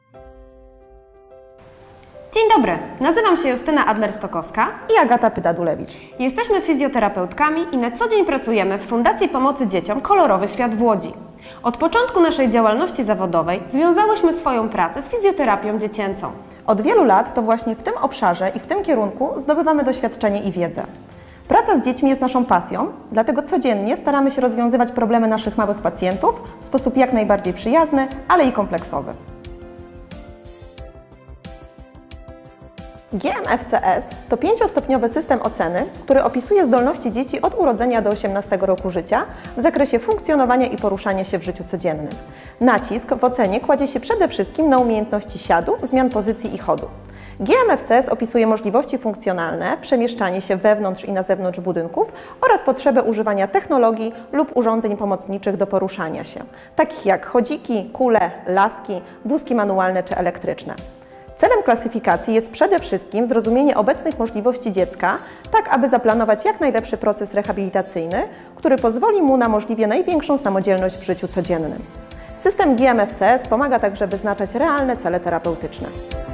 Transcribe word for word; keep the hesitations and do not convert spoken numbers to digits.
Dzień dobry, nazywam się Justyna Adler-Stokowska i Agata Pyda-Dulewicz. Jesteśmy fizjoterapeutkami i na co dzień pracujemy w Fundacji Pomocy Dzieciom Kolorowy Świat w Łodzi. Od początku naszej działalności zawodowej związałyśmy swoją pracę z fizjoterapią dziecięcą. Od wielu lat to właśnie w tym obszarze i w tym kierunku zdobywamy doświadczenie i wiedzę. Praca z dziećmi jest naszą pasją, dlatego codziennie staramy się rozwiązywać problemy naszych małych pacjentów w sposób jak najbardziej przyjazny, ale i kompleksowy. G M F C S to pięciostopniowy system oceny, który opisuje zdolności dzieci od urodzenia do osiemnastego roku życia w zakresie funkcjonowania i poruszania się w życiu codziennym. Nacisk w ocenie kładzie się przede wszystkim na umiejętności siadu, zmian pozycji i chodu. G M F C S opisuje możliwości funkcjonalne, przemieszczanie się wewnątrz i na zewnątrz budynków oraz potrzebę używania technologii lub urządzeń pomocniczych do poruszania się, takich jak chodziki, kule, laski, wózki manualne czy elektryczne. Celem klasyfikacji jest przede wszystkim zrozumienie obecnych możliwości dziecka, tak aby zaplanować jak najlepszy proces rehabilitacyjny, który pozwoli mu na możliwie największą samodzielność w życiu codziennym. System G M F C S pomaga także wyznaczać realne cele terapeutyczne.